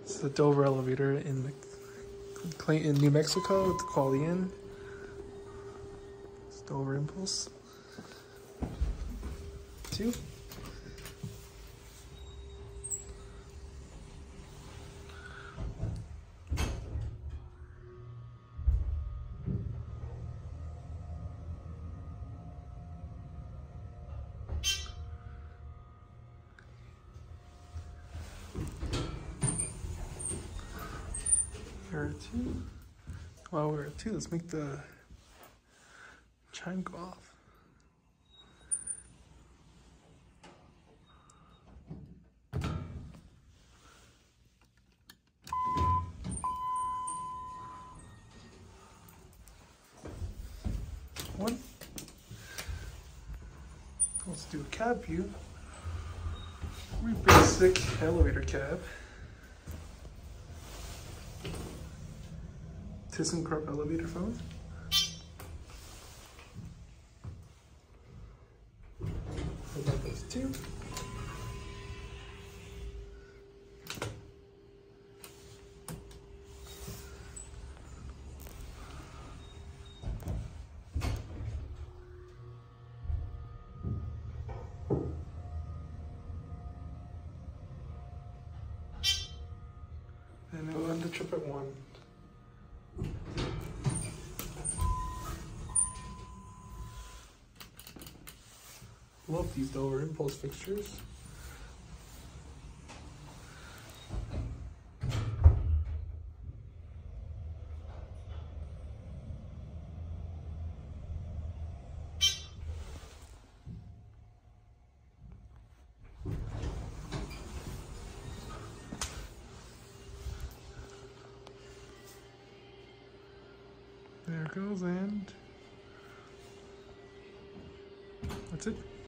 It's the Dover elevator in Clayton, New Mexico with the Quality Inn. It's Dover Impulse 2. We're at 2. Well, we're at 2. Let's make the chime go off. One. Let's do a cab view. Very basic elevator cab. ThyssenKrupp elevator phone. What about those 2? And we'll end the trip at 1. Love these Dover Impulse fixtures. There it goes, and that's it.